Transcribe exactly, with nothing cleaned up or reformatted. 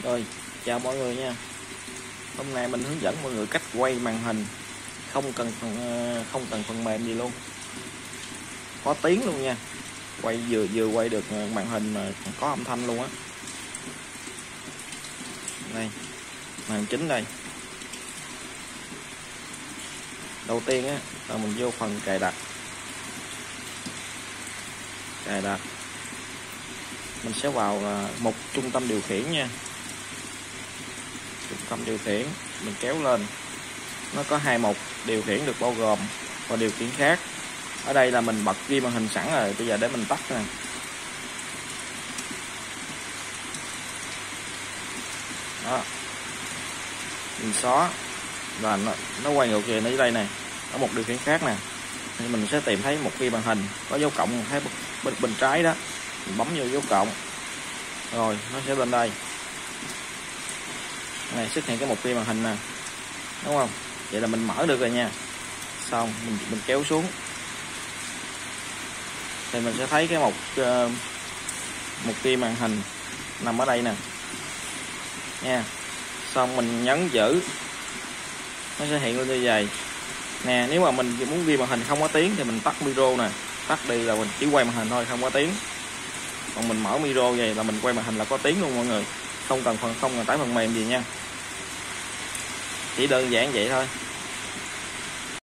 Rồi, chào mọi người nha. Hôm nay mình hướng dẫn mọi người cách quay màn hình không cần không cần phần mềm gì luôn, có tiếng luôn nha. Quay vừa vừa quay được màn hình mà có âm thanh luôn á. Đây, màn chính đây. Đầu tiên á là mình vô phần cài đặt. Cài đặt. Mình sẽ vào mục trung tâm điều khiển nha. Trung tâm điều khiển, mình kéo lên. Nó có hai mục điều khiển được bao gồm và điều khiển khác. Ở đây là mình bật ghi màn hình sẵn rồi, bây giờ để mình tắt nè. Đó. Mình xóa và nó, nó quay ngược về ở đây này. Ở một điều khiển khác nè. Thì mình sẽ tìm thấy một ghi màn hình có dấu cộng thấy bên bên trái đó. Mình bấm vô dấu cộng. Rồi nó sẽ lên đây. Này xuất hiện cái mục ghi màn hình nè. Đúng không? Vậy là mình mở được rồi nha. Xong mình mình kéo xuống thì mình sẽ thấy cái mục uh, mục ghi màn hình nằm ở đây nè nha. Xong mình nhấn giữ, nó sẽ hiện lên như vậy nè. Nếu mà mình muốn ghi màn hình không có tiếng thì mình tắt micro nè, tắt đi là mình chỉ quay màn hình thôi, không có tiếng. Còn mình mở micro vậy là mình quay màn hình là có tiếng luôn mọi người, không cần phần không cần tải phần mềm gì nha, chỉ đơn giản vậy thôi.